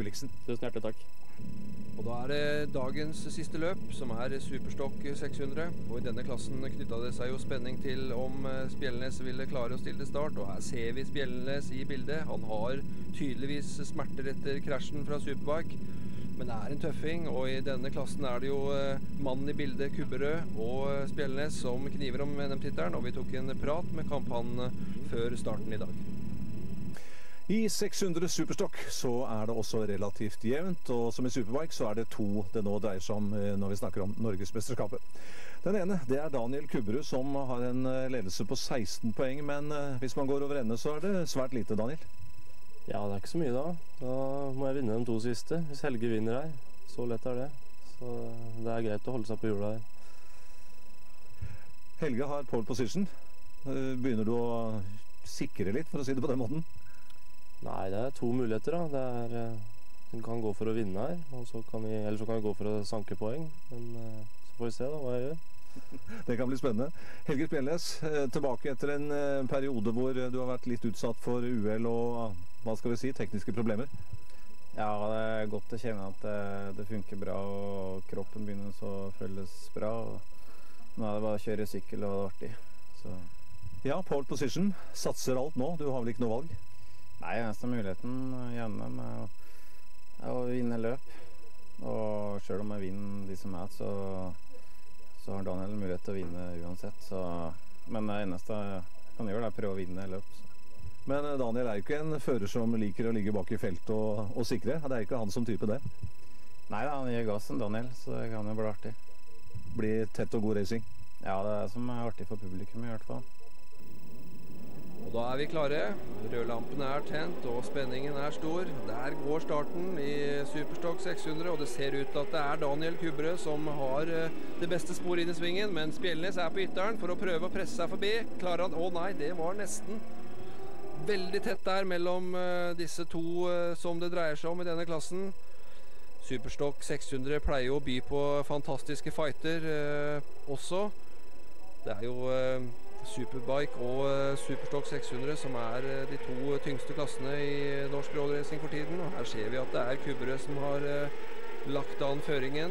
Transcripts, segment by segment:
Gulliksen. Tusen hjertelig takk. Og da er det dagens siste løp, som er Superstock 600. Og i denne klassen knyttet det seg jo spenning til om Spjelnes ville klare å stille til start. Og her ser vi Spjelnes i bildet. Han har tydeligvis smerter etter krasjen fra Superbike. Men det er en tøffing, og i denne klassen er det jo mannen i bildet, Kubberød og Spjelnes, som kniver om NM-tittelen. Og vi tok en prat med kampene før starten i dag. I 600 Superstock så er det også relativt jevnt, og som i Superbike så er det to det nå dreier seg om når vi snakker om Norgesmesterskapet. Den ene, det er Daniel Kubberød, som har en ledelse på 16 poeng, men hvis man går over ende så er det svært lite, Daniel. Ja, det er ikke så mye da. Da må jeg vinne de 2 siste, hvis Helge vinner her. Så lett er det. Så det er greit å holde seg på jorda her. Helge har pole position. Begynner du å sikre litt, for å si det på den måten? Nei, det er 2 muligheter da. Den kan gå for å vinne her, og eller så kan vi gå for å sanke poeng. Men så får vi se da hva jeg gjør. Det kan bli spennende. Helge Spjelnes, tilbake etter en periode hvor du har vært litt utsatt for uhell og, hva skal vi si, tekniske problemer. Ja, det er godt å kjenne at det funker bra, og kroppen begynner så føles bra. Og nå er det bare å kjøre sykkel, og det er artig. Så. Ja, pole position. Satser alt nå. Du har vel ikke noe valg? Nei, eneste muligheten gjennom er å vinne løp. Og selv om jeg vinner de som er, så har Daniel mulighet til å vinne uansett. Men det eneste jeg kan gjøre er å prøve å vinne løp. Så. Men Daniel er jo ikke en fører som liker å ligge bak i felt og sikre. Det er ikke han som type det. Nei, han gir gassen, Daniel, så det kan jo bli artig. Bli tett og god racing? Ja, det er som er artig for publikum i hvert fall. Og da er vi klare. Rødlampene er tent, og spenningen er stor. Der går starten i Superstock 600, og det ser ut til at det er Daniel Kubberød som har det beste sporet inn i svingen, men Spjelnes er på ytteren for å prøve å presse seg forbi. Klarer han? Å nei, det var nesten veldig tett der mellom disse to som det dreier seg om i denne klassen. Superstock 600 pleier jo å by på fantastiske fighter også. Det er jo Superbike og Superstock 600 som er de 2 tyngste klassene i norsk roadracing for tiden. Og her ser vi at det er Kubberød som har lagt an føringen.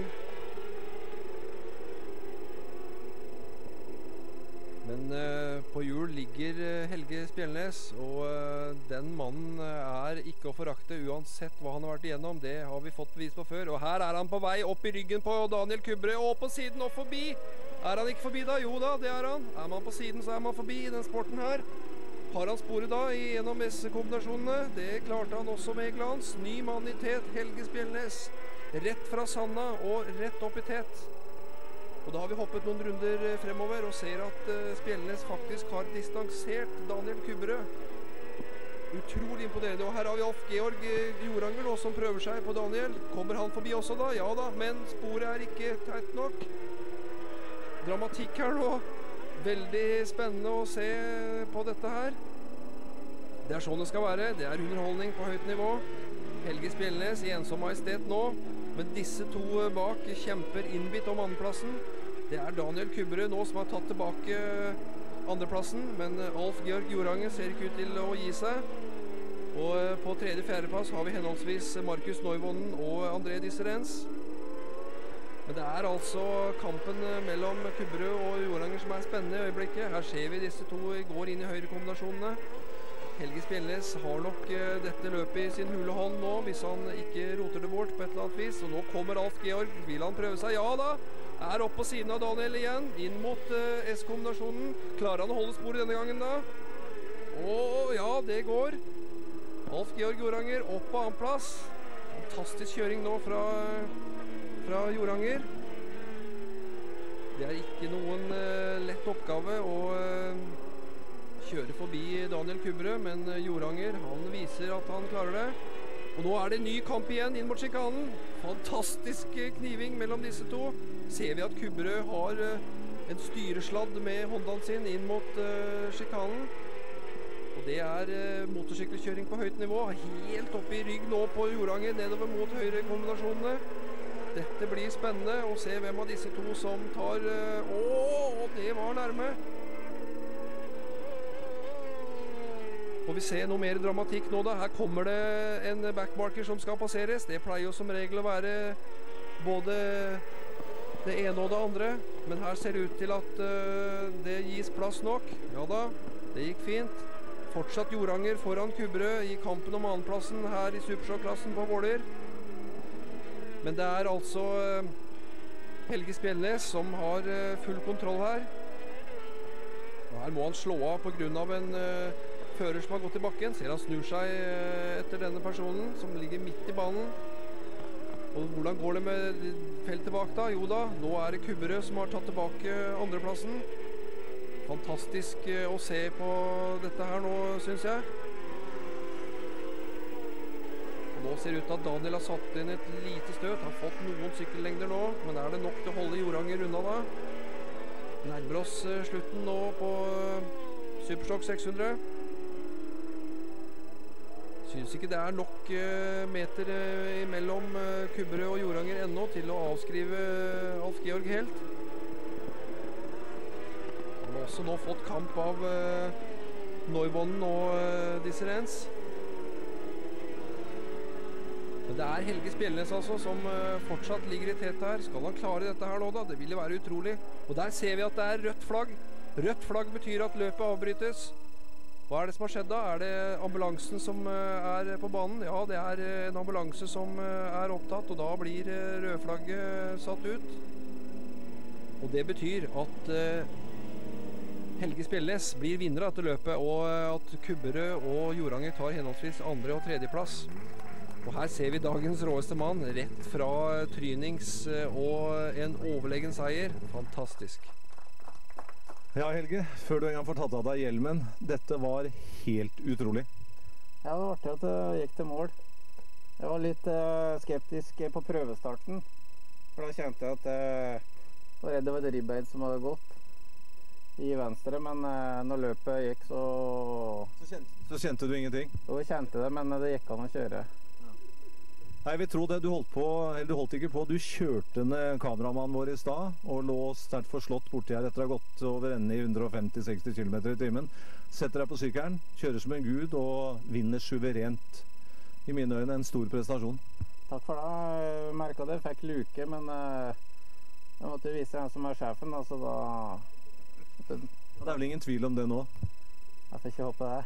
Men på hjul ligger Helge Spjelnes, og den mannen er ikke å forakte uansett hva han har vært igjennom. Det har vi fått bevis på før. Og her er han på vei opp i ryggen på Daniel Kubberød, og på siden og forbi. Er han ikke forbi da? Jo da, det er han. Er man på siden, så er man forbi i den sporten her. Har han sporet da gjennom S-kombinasjonene? Det klarte han også med glans. Ny mann i tet, Helge Spjelnes. Rett fra sanda og rett opp i tet. Og da har vi hoppet noen runder fremover og ser at Spjelnes faktisk har distansert Daniel Kubberød. Utrolig imponerende. Og her har vi Alf Georg Joranger nå som prøver seg på Daniel. Kommer han forbi også da? Ja da, men sporet er ikke teit nok. Dramatikk her nå. Veldig spennende å se på dette her. Det er sånn det skal være. Det er underholdning på høyt nivå. Helge Spjelnes i ensom majestet nå. Men disse 2 bak kjemper innbitt om andreplassen. Det er Daniel Kubberød nå som har tatt tilbake andreplassen. Men Alf Georg Joranger ser ikke ut til å gi seg. Og på 3. og 4. plass har vi henholdsvis Markus Neuvonden og André Disserens. Men det er altså kampen mellom Kubberød og Joranger som er spennende i øyeblikket. Her ser vi disse 2 går inn i høyre kombinasjonene. Helge Spjelnes har nok dette løpet i sin hule hånd nå, hvis han ikke roter det bort på et eller annet vis. Og nå kommer Alf Georg. Vil han prøve seg? Ja da! Er opp på siden av Daniel igjen, inn mot S-kombinasjonen. Klarer han å holde sporet denne gangen da? Å ja, det går. Alf Georg Joranger opp på annenplass. Fantastisk kjøring nå fra Joranger. Det er ikke noen lett oppgave å kjøre forbi Daniel Kubberød, men Joranger, han viser at han klarer det. Og nå er det en ny kamp igjen inn mot sjikanen. Fantastisk kniving mellom disse 2. Ser vi at Kubberød har en styresladd med Hondaen sin inn mot sjikanen. Og det er motorsykkelkjøring på høyt nivå. Helt oppe i rygg nå på Joranger, nedover mot høyre kombinasjonene. Dette blir spennende å se hvem av disse 2 som tar... det var nærme. Får vi se noe mer dramatikk nå da. Her kommer det en backmarker som skal passeres. Det pleier jo som regel å være både det ene og det andre. Men her ser det ut til at det gis plass nok. Ja da, det gikk fint. Fortsatt Joranger foran Kubberød i kampen om annenplassen her i Superstock-klassen på Våler. Men det er altså Helge Spjelnes som har full kontroll her. Og her må han slå av på grunn av en fører som har gått i bakken. Ser han snur seg etter denne personen som ligger midt i banen. Og hvordan går det med feltet bak da? Jo da, nå er det Kubberød som har tatt tilbake andreplassen. Fantastisk å se på dette her nå, synes jeg. Og nå ser det ut til at Daniel har satt inn et lite støt. Han har fått noen sykkellengder nå, men er det nok til å holde Joranger unna da? Nærmer oss slutten nå på Superstock 600. Synes ikke det er nok meter imellom Kubberød og Joranger ennå til å avskrive Alf Georg helt. Han har også nå fått kamp av Neubonnen og Disserens. Men det er Helge Spjelnes altså som fortsatt ligger i tete her. Skal han klare dette her nå da? Det ville være utrolig. Og der ser vi at det er rødt flagg. Rødt flagg betyr at løpet avbrytes. Hva er det som har skjedd da? Er det ambulansen som er på banen? Ja, det er en ambulanse som er opptatt, og da blir rødflagget satt ut. Og det betyr at Helge Spjelnes blir vinner av dette løpet, og at Kubberød og Joranger tar henholdsvis andre- og tredjeplass. Og her ser vi dagens råeste mann, rett fra trynings og en overlegen seier. Fantastisk. Ja, Helge, før du en gang får tatt av deg hjelmen, dette var helt utrolig. Ja, det var artig at det gikk til mål. Jeg var litt skeptisk på prøvestarten, for da kjente jeg at jeg var redd det var et ribbeid som hadde gått i venstre, men når løpet gikk Så kjente du ingenting? Jo, jeg kjente det, men det gikk an å kjøre. Nei, vi tror det. Du holdt ikke på. Du kjørte ned kameramannen vår i stad og lå sterkt forslått borti her etter å ha gått over ende i 150-60 km i timen. Setter deg på sykkelen, kjører som en gud og vinner suverent. I mine øyne en stor prestasjon. Takk for det. Jeg merket det. Jeg fikk luke, men jeg måtte vise hvem som er sjefen, altså da... Det er vel ingen tvil om det nå? Jeg får ikke håpe det.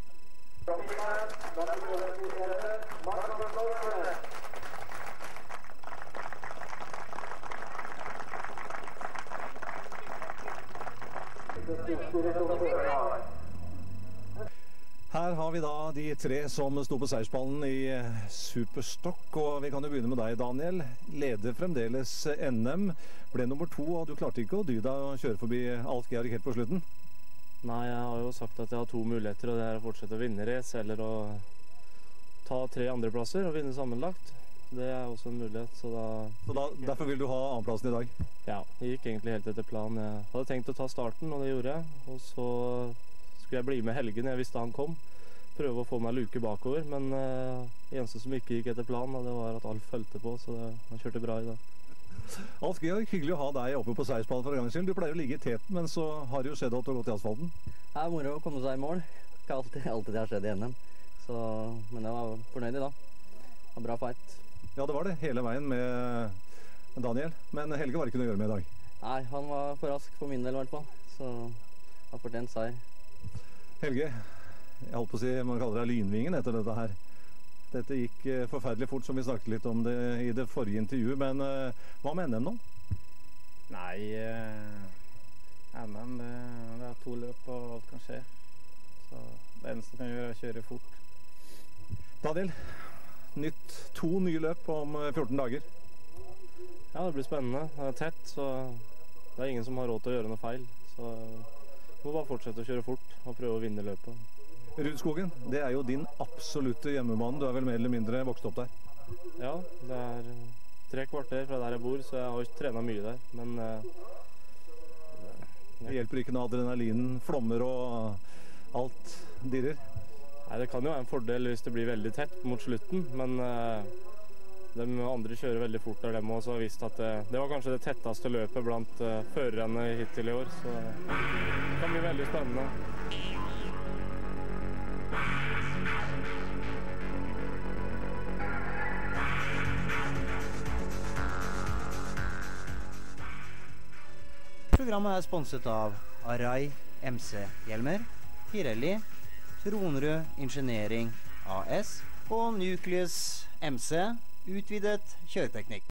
Her har vi da de tre som sto på seierspallen i Superstock, og vi kan jo begynne med deg, Daniel. Leder fremdeles NM, ble nummer 2, og du klarte ikke å dy deg å kjøre forbi Alf Georg helt på slutten? Nei, jeg har jo sagt at jeg har 2 muligheter, og det er å fortsette å vinne race, eller å ta 3 andreplasser og vinne sammenlagt. Det er også en mulighet, så derfor vil du ha annenplassen i dag? Ja, det gikk egentlig helt etter planen. Jeg hadde tenkt å ta starten, og det gjorde jeg. Og så skulle jeg bli med Helge når jeg visste han kom. Prøve å få meg luke bakover, men det eneste som ikke gikk etter planen, det var at Alf følte på, så han kjørte bra i dag. Alf Georg, hyggelig å ha deg oppe på seierspallen for en gangs skyld. Du pleier å ligge i teten, men så har det jo skjedd at du har gått i asfalten. Det er moro å komme seg i mål. Ikke alltid det har skjedd i NM. Men jeg var fornøyd i dag. Det var bra fight. Ja, det var det hele veien med Daniel. Men Helge var ikke noe å gjøre med i dag. Nei, han var for rask for min del i hvert fall. Så det var fortjent seier. Helge, jeg holdt på å si, man kaller deg lynvingen etter dette her. Dette gikk forferdelig fort, som vi snakket litt om det i det forrige intervjuet, men hva med NM nå? Nei, NM, det er 2 løp og alt kan skje. Så det eneste kan gjøre er å kjøre fort. Daniel, 2 nye løp om 14 dager. Ja, det blir spennende. Det er tett, så det er ingen som har råd til å gjøre noe feil. Så vi må bare fortsette å kjøre fort og prøve å vinne løpet. Rudskogen, det er jo din absolutte hjemmebane. Du er vel mer eller mindre vokst opp der? Ja, det er 3 kvarter fra der jeg bor, så jeg har ikke trenet mye der. Men det hjelper ikke når adrenalinen flommer og alt dirrer? Nei, det kan jo være en fordel hvis det blir veldig tett mot slutten, men de andre kjører veldig fort der, de også har visst at det var kanskje det tetteste løpet blant førerne hittil i år, så det kan bli veldig spennende. Programmet er sponset av Arai MC-hjelmer, Pirelli, Tronrud Ingeniering AS og Nucleus MC, utvidet kjøreteknikk.